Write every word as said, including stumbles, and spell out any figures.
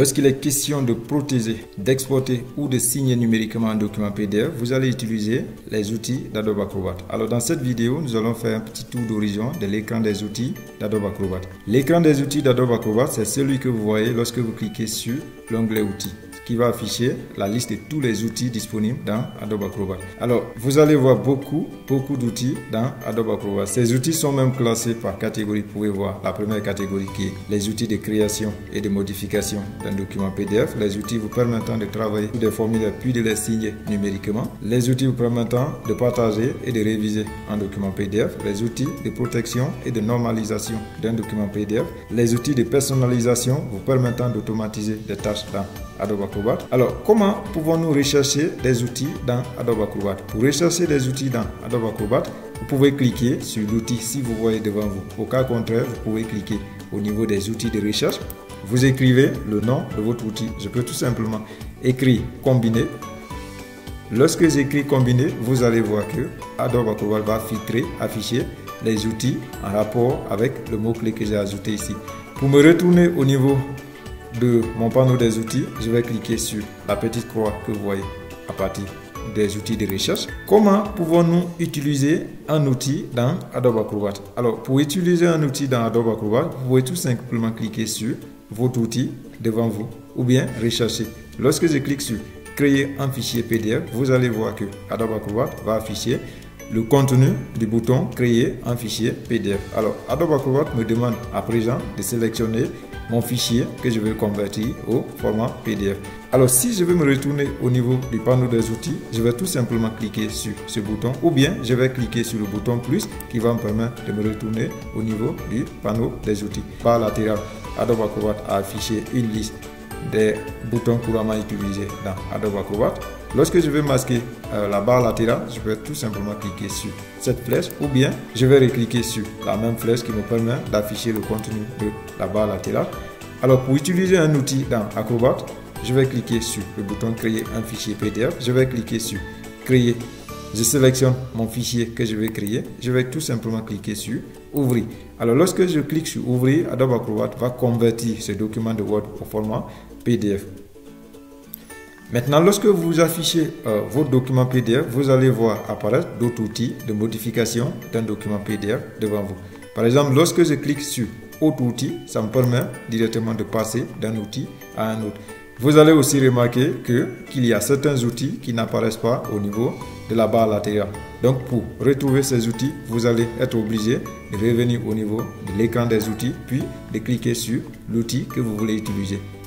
Lorsqu'il est question de protéger, d'exporter ou de signer numériquement un document P D F, vous allez utiliser les outils d'Adobe Acrobat. Alors dans cette vidéo, nous allons faire un petit tour d'horizon de l'écran des outils d'Adobe Acrobat. L'écran des outils d'Adobe Acrobat, c'est celui que vous voyez lorsque vous cliquez sur l'onglet outils, qui va afficher la liste de tous les outils disponibles dans Adobe Acrobat. Alors, vous allez voir beaucoup, beaucoup d'outils dans Adobe Acrobat. Ces outils sont même classés par catégorie. Vous pouvez voir la première catégorie qui est les outils de création et de modification d'un document P D F. Les outils vous permettant de travailler sur des formulaires puis de les signer numériquement. Les outils vous permettant de partager et de réviser un document P D F. Les outils de protection et de normalisation d'un document P D F. Les outils de personnalisation vous permettant d'automatiser des tâches dans Adobe Acrobat. Alors, comment pouvons-nous rechercher des outils dans Adobe Acrobat? Pour rechercher des outils dans Adobe Acrobat, vous pouvez cliquer sur l'outil si vous voyez devant vous. Au cas contraire, vous pouvez cliquer au niveau des outils de recherche. Vous écrivez le nom de votre outil. Je peux tout simplement écrire combiner. Lorsque j'écris combiner, vous allez voir que Adobe Acrobat va filtrer, afficher les outils en rapport avec le mot-clé que j'ai ajouté ici. Pour me retourner au niveau de mon panneau des outils, je vais cliquer sur la petite croix que vous voyez à partir des outils de recherche. Comment pouvons-nous utiliser un outil dans Adobe Acrobat? Alors, pour utiliser un outil dans Adobe Acrobat, vous pouvez tout simplement cliquer sur votre outil devant vous ou bien rechercher. Lorsque je clique sur créer un fichier P D F, vous allez voir que Adobe Acrobat va afficher le contenu du bouton créer un fichier P D F. Alors, Adobe Acrobat me demande à présent de sélectionner mon fichier que je vais convertir au format P D F. Alors, si je veux me retourner au niveau du panneau des outils, je vais tout simplement cliquer sur ce bouton ou bien je vais cliquer sur le bouton plus qui va me permettre de me retourner au niveau du panneau des outils. Par latéral, Adobe Acrobat a affiché une liste des boutons couramment utilisés dans Adobe Acrobat. Lorsque je vais masquer euh, la barre latérale, je vais tout simplement cliquer sur cette flèche ou bien je vais recliquer sur la même flèche qui me permet d'afficher le contenu de la barre latérale. Alors, pour utiliser un outil dans Acrobat, je vais cliquer sur le bouton créer un fichier P D F. Je vais cliquer sur créer. Je sélectionne mon fichier que je vais créer. Je vais tout simplement cliquer sur ouvrir. Alors, lorsque je clique sur ouvrir, Adobe Acrobat va convertir ce document de Word au format P D F. Maintenant, lorsque vous affichez euh, votre document P D F, vous allez voir apparaître d'autres outils de modification d'un document P D F devant vous. Par exemple, lorsque je clique sur autre outil, ça me permet directement de passer d'un outil à un autre. Vous allez aussi remarquer que qu'il y a certains outils qui n'apparaissent pas au niveau de la barre latérale. Donc, pour retrouver ces outils, vous allez être obligé de revenir au niveau de l'écran des outils, puis de cliquer sur l'outil que vous voulez utiliser.